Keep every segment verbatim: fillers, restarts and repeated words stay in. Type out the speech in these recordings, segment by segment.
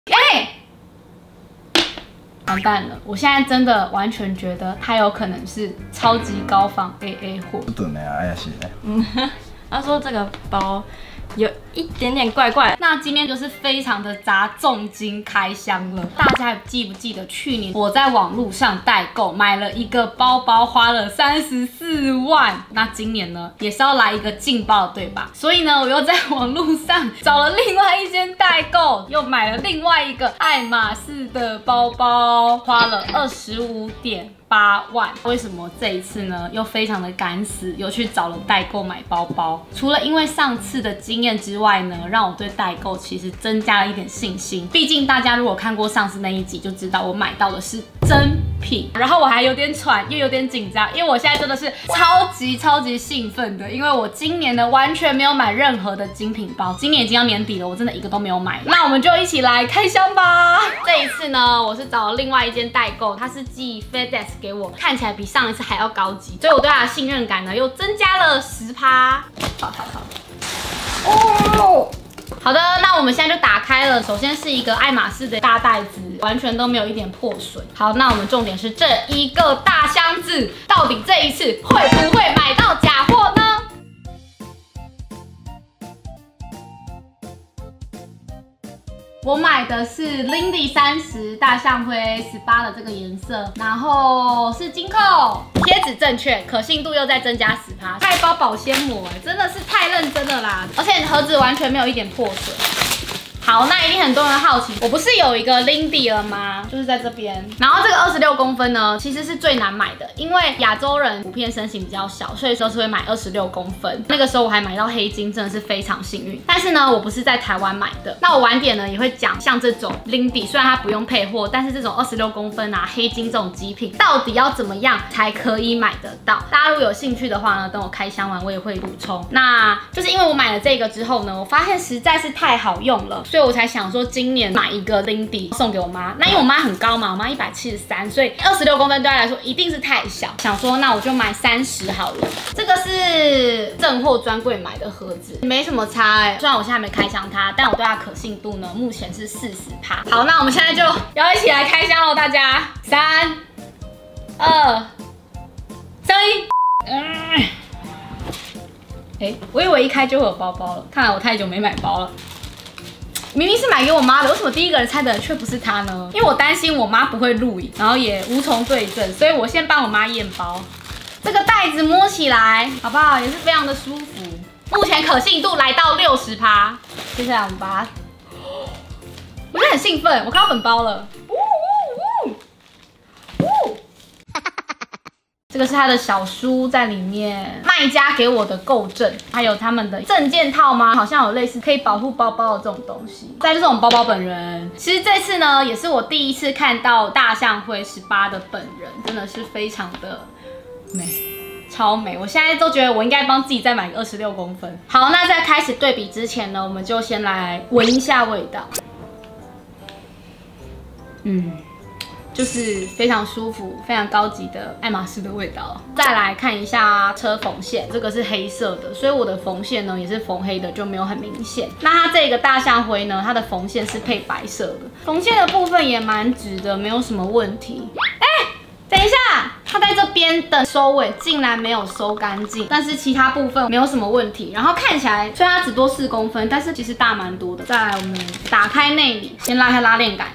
哎，完蛋了！我现在真的完全觉得它有可能是超级高仿 A A 货。 不准的啊，哎呀是的。 嗯，他说这个包有一点点怪怪。 那今天就是非常的砸重金开箱了。大家记不记得去年我在网络上代购买了一个包包，花了三十四万？那今年呢，也是要来一个劲爆，对吧？所以呢，我又在网络上找了另外一间代购，又买了另外一个爱马仕的包包，花了二十五点八万。为什么这一次呢又非常的敢死，又去找了代购买包包？除了因为上次的经验之外呢，让我对代购其实增加了一点信心。毕竟大家如果看过上次那一集，就知道我买到的是真品。然后我还有点喘，又有点紧张，因为我现在真的是超级超级兴奋的，因为我今年呢完全没有买任何的精品包。今年已经要年底了，我真的一个都没有买。那我们就一起来开箱吧。这一次呢，我是找了另外一间代购，它是寄 FedEx 给我，看起来比上一次还要高级，所以我对它的信任感呢又增加了十趴。好好好。哦，好的，那我们现在就打开了。首先是一个爱马仕的大袋子，完全都没有一点破损。好，那我们重点是这一个大箱子，到底这一次会不会买到假货呢？我买的是 Lindy 三十大象灰十八的这个颜色，然后是金扣，贴纸正确，可信度又再增加十趴，还包保鲜膜，哎，真的是太认真了啦！而且盒子完全没有一点破损。好，那一定很多人好奇，我不是有一个 Lindy 了吗？就是在这边。然后这个二十六公分呢，其实是最难买的，因为亚洲人普遍身形比较小，所以说是会买二十六公分。那个时候我还买到黑金，真的是非常幸运。但是呢，我不是在台湾买的。那我晚点呢也会讲，像这种 Lindy， 虽然它不用配货，但是这种二十六公分啊黑金这种极品，到底要怎么样才可以买得到？大家如果有兴趣的话呢，等我开箱完我也会补充。那就是因为我买了这个之后呢，我发现实在是太好用了。所以我才想说今年买一个 Lindy 送给我妈。那因为我妈很高嘛，我妈一百七十三，所以二十六公分对她来说一定是太小。想说那我就买三十好了。这个是正货专柜买的盒子，没什么差哎、欸。虽然我现在还没开箱它，但我对它可信度呢目前是四十趴。好，那我们现在就要一起来开箱喽，大家三二三一。嗯。哎、欸，我以为一开就会有包包了，看来我太久没买包了。明明是买给我妈的，为什么第一个人猜的却不是她呢？因为我担心我妈不会录影，然后也无从对证，所以我先帮我妈验包。这个袋子摸起来好不好？也是非常的舒服。目前可信度来到六十趴。接下来我们把它，我就很兴奋，我看到本包了。呜呜呜呜！这个是它的小书在里面，卖家给我的购证，还有他们的证件套吗？好像有类似可以保护包包的这种东西。再就是我们包包本人，其实这次呢也是我第一次看到大象灰十八的本人，真的是非常的美，超美。我现在都觉得我应该帮自己再买个二十六公分。好，那在开始对比之前呢，我们就先来闻一下味道。嗯。就是非常舒服、非常高级的爱马仕的味道。再来看一下车缝线，这个是黑色的，所以我的缝线呢也是缝黑的，就没有很明显。那它这个大象灰呢，它的缝线是配白色的，缝线的部分也蛮直的，没有什么问题。哎、欸，等一下，它在这边的收尾竟然没有收干净，但是其他部分没有什么问题。然后看起来虽然它只多四公分，但是其实大蛮多的。再来，我们打开内里，先拉开拉链杆。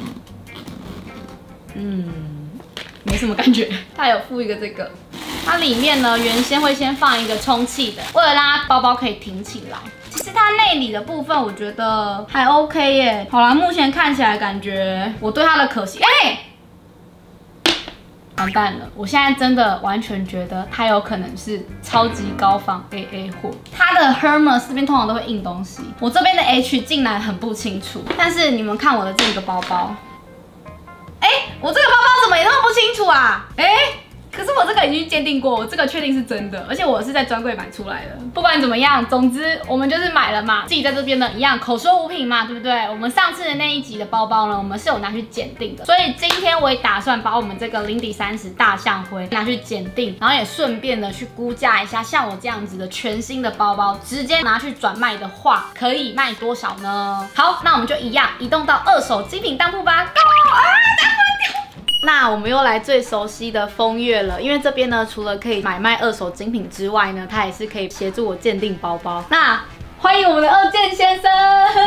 嗯，没什么感觉。它有附一个这个，它里面呢原先会先放一个充气的，为了让它包包可以挺起来。其实它内里的部分我觉得还 OK 耶。好啦，目前看起来感觉我对它的可惜，哎、欸，完蛋了！我现在真的完全觉得它有可能是超级高仿 A A 货。它的 Hermes 这边通常都会印东西，我这边的 H 竟然很不清楚。但是你们看我的这个包包。哎、欸，我这个包包怎么也那么不清楚啊？哎、欸，可可是我这个已经鉴定过，我这个确定是真的，而且我是在专柜买出来的。不管怎么样，总之我们就是买了嘛，自己在这边呢一样口说无凭嘛，对不对？我们上次的那一集的包包呢，我们是有拿去检定的，所以今天我也打算把我们这个零底三十大象灰拿去检定，然后也顺便的去估价一下，像我这样子的全新的包包，直接拿去转卖的话，可以卖多少呢？好，那我们就一样移动到二手精品当铺吧。Go 啊！那我们又来最熟悉的风月了，因为这边呢，除了可以买卖二手精品之外呢，它也是可以协助我鉴定包包。那欢迎我们的二健先生。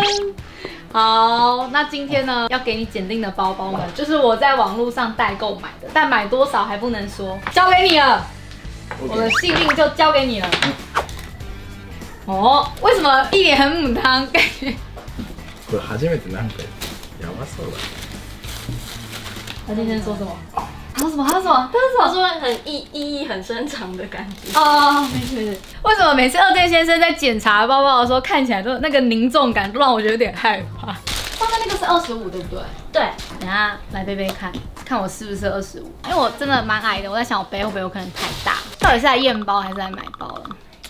好，那今天呢，要给你检定的包包呢，就是我在网络上代购买的，但买多少还不能说，交给你了， okay. 我的幸运就交给你了。哦，为什么一脸很母汤感觉？ これ初めてなんかやばそうだ。 他今天说什么？他说什么？他说什么？他说什么？ 他说很意意义很深长的感觉。 哦，没事没事。为什么每次二健先生在检查包包的时候，看起来都那个凝重感，都让我觉得有点害怕？刚才那个是二十五，对不对？ 对。 等一下来背背看，看我是不是二十五？因为我真的蛮矮的，我在想我背会不会有可能太大？到底是来验包还是来买包了？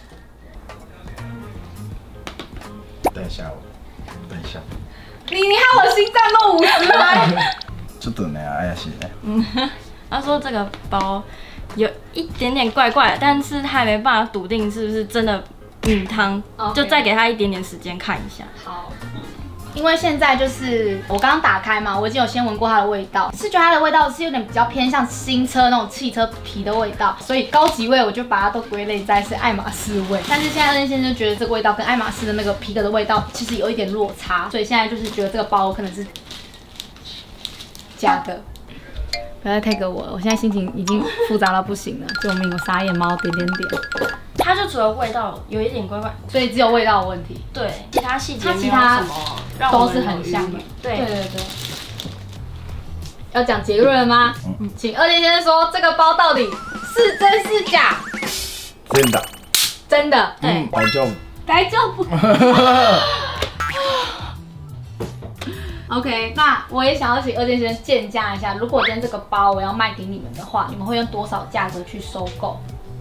等一下，等一下。 你你害我心脏都五十拍。 ちょっとね怪しいね。 嗯，他说这个包有一点点怪怪的，但是他还没办法笃定是不是真的米汤， okay. 就再给他一点点时间看一下。 好。因为现在就是我刚刚打开嘛，我已经有先闻过它的味道，是觉得它的味道是有点比较偏向新车那种汽车皮的味道，所以高级味我就把它都归类在是爱马仕味。但是现在二健先生就觉得这个味道跟爱马仕的那个皮革的味道其实有一点落差，所以现在就是觉得这个包可能是假的。不要再 take 我了，我现在心情已经复杂到不行了。救命！我傻眼猫点点点。 它就除了味道有一点怪怪， 所以只有味道的问题。 对，其他细节其他什么都是很像的。 对对对对。要讲结论了吗？嗯、请二健先生说这个包到底是真是假？ 真的。 真的。 嗯，大丈夫。 大丈夫。OK， 那我也想要请二健先生鉴价一下，如果今天这个包我要卖给你们的话，你们会用多少价格去收购？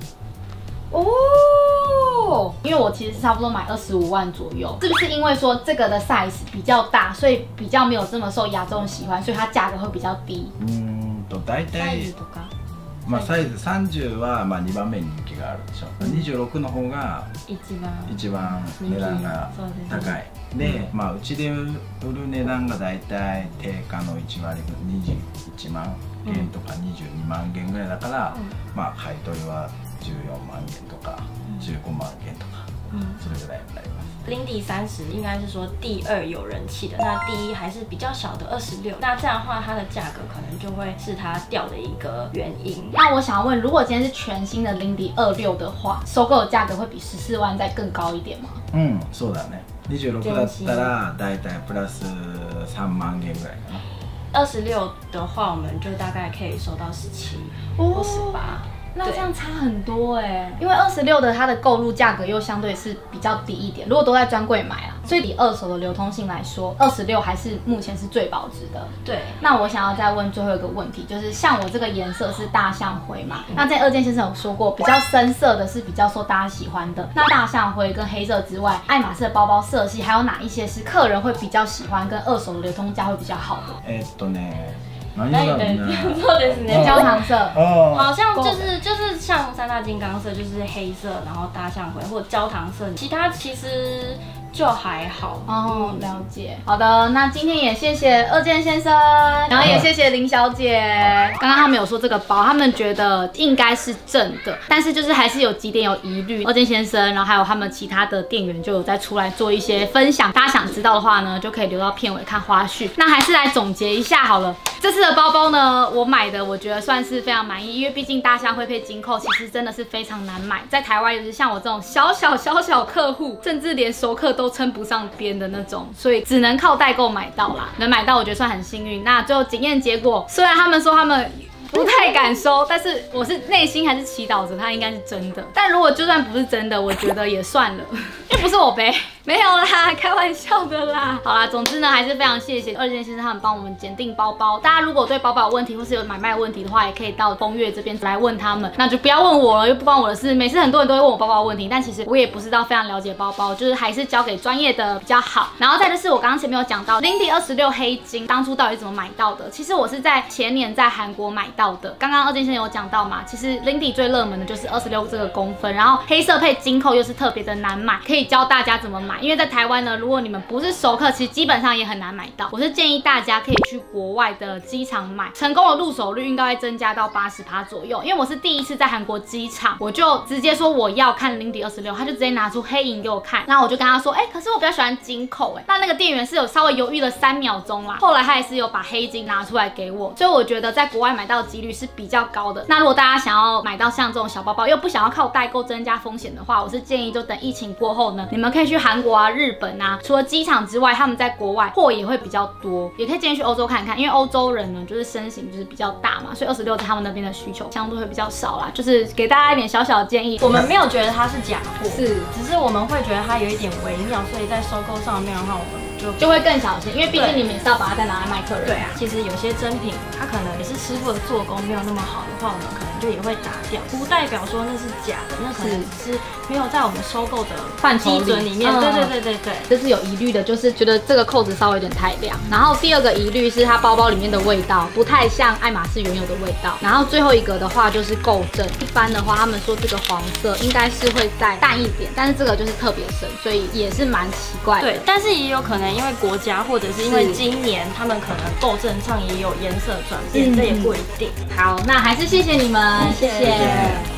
哦，因为我其实是差不多买二十五万左右，是不是因为说这个的 size 比较大，所以比较没有这么受亚洲人喜欢，所以它价格会比较低？ うんと大体まあサイズさんじゅうはまあにばんめに人気があるでしょ。にじゅうろくの方が一番一番値段が高い。で、まあうちで売る値段が大体定価のいち割にじゅういちまんげんとかにじゅうにまんげんぐらいだから、まあ買い取りはじゅうよんまんげんとかじゅうごまんげんとか、それぐらいになります。 零底三十应该是说第二有人气的，那第一还是比较小的二十六，那这样的话它的价格可能就会是它掉的一个原因。 那我想要问，如果今天是全新的零底二六的话，收购的价格会比十四万再更高一点吗？ 嗯，そうだね。にじゅうろくだったらだいたいプラスさんまんげんぐらいかな。 二十六的话，我们就大概可以收到十七或十八。 那这样差很多哎，因为二十六的它的购入价格又相对是比较低一点，如果都在专柜买啦，所以以二手的流通性来说，二十六还是目前是最保值的。 对， 那我想要再问最后一个问题，就是像我这个颜色是大象灰嘛，那在二健先生有说过，比较深色的是比较受大家喜欢的。那大象灰跟黑色之外，爱马仕的包包色系还有哪一些是客人会比较喜欢，跟二手的流通价会比较好的？ えっとね。何だろうね。 そうですね。 焦糖色， 好像就是就是像三大金刚色，就是黑色，然后大象灰或焦糖色，其他其实就还好。 哦，了解。好的，那今天也谢谢二健先生，然后也谢谢林小姐。刚刚他们有说这个包，他们觉得应该是正的，但是就是还是有几点有疑虑。二健先生，然后还有他们其他的店员就有在出来做一些分享，大家想知道的话呢，就可以留到片尾看花絮。那还是来总结一下好了。这次的包包呢，我买的我觉得算是非常满意，因为毕竟大象会配金扣，其实真的是非常难买。在台湾，尤其像我这种小小小小客户，甚至连熟客都称不上边的那种，所以只能靠代购买到啦。能买到，我觉得算很幸运。那最后检验结果，虽然他们说他们不太敢收，但是我是内心还是祈祷着它应该是真的。但如果就算不是真的，我觉得也算了，因为不是我背。 没有啦，开玩笑的啦。好啦，总之呢，还是非常谢谢二件先生他们帮我们检定包包。大家如果对包包有问题，或是有买卖问题的话，也可以到风月这边来问他们。那就不要问我了，又不关我的事。每次很多人都会问我包包的问题，但其实我也不是到非常了解包包，就是还是交给专业的比较好。然后再就是我刚刚前面有讲到 Lindy 二十六黑金，当初到底怎么买到的？其实我是在前年在韩国买到的。刚刚二件先生有讲到嘛，其实 Lindy 最热门的就是二十六这个公分，然后黑色配金扣又是特别的难买，可以教大家怎么买。因为在台湾呢，如果你们不是熟客，其实基本上也很难买到。我是建议大家可以去国外的机场买，成功的入手率应该会增加到 百分之八十 左右。因为我是第一次在韩国机场，我就直接说我要看 Lindy 二十六，他就直接拿出黑银给我看，然后我就跟他说，哎、欸，可是我比较喜欢金扣，哎，那那个店员是有稍微犹豫了三秒钟啦，后来他也是有把黑金拿出来给我，所以我觉得在国外买到的几率是比较高的。那如果大家想要买到像这种小包包，又不想要靠代购增加风险的话，我是建议就等疫情过后呢，你们可以去韩国啊、日本啊，除了机场之外，他们在国外货也会比较多，也可以建议去欧洲看看，因为欧洲人呢就是身形就是比较大嘛，所以二十六在他们那边的需求相对会比较少啦，就是给大家一点小小的建议。 我们没有觉得它是假货， 是， 只是我们会觉得它有一点微妙，所以在收购上面的话，我们就就会更小心，因为毕竟你们也是要把它再拿来卖客人。 对啊，其实有些真品，它可能也是师傅的做工没有那么好的话，我们可能就也会打掉，不代表说那是假的，那可能只是没有在我们收购的范畴基准里面。对对对对对， 这是有疑虑的，就是觉得这个扣子稍微有点太亮。然后第二个疑虑是它包包里面的味道不太像爱马仕原有的味道。然后最后一个的话就是够正，一般的话他们说这个黄色应该是会再淡一点，但是这个就是特别深，所以也是蛮奇怪的。 对，但是也有可能因为国家或者是因为今年他们可能购证上也有颜色转变，嗯、这也不一定。 好，那还是谢谢你们，谢谢。谢谢。